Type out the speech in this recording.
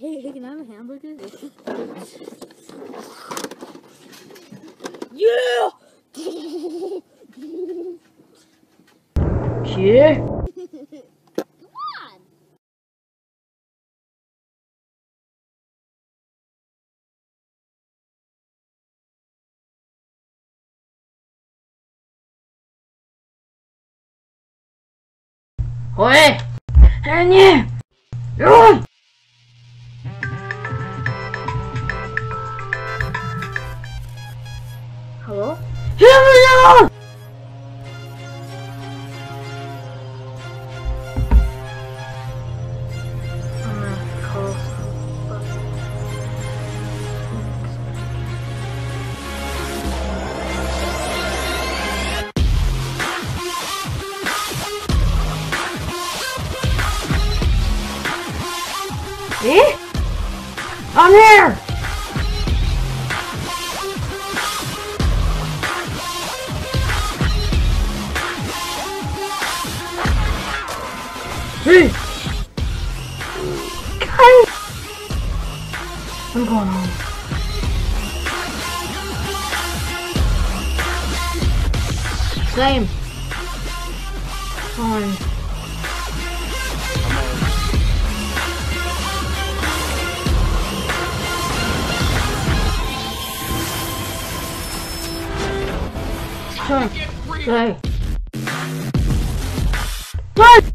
Hey, can I have a hamburger? Yeah! Yeah? Come on! Oi! Annie! Oi! Hello? Hello! I'm gonna call somebody. Eh? I'm here! Hey! Guys! I'm going home. Same. Fine. Hey. Hey. Hey.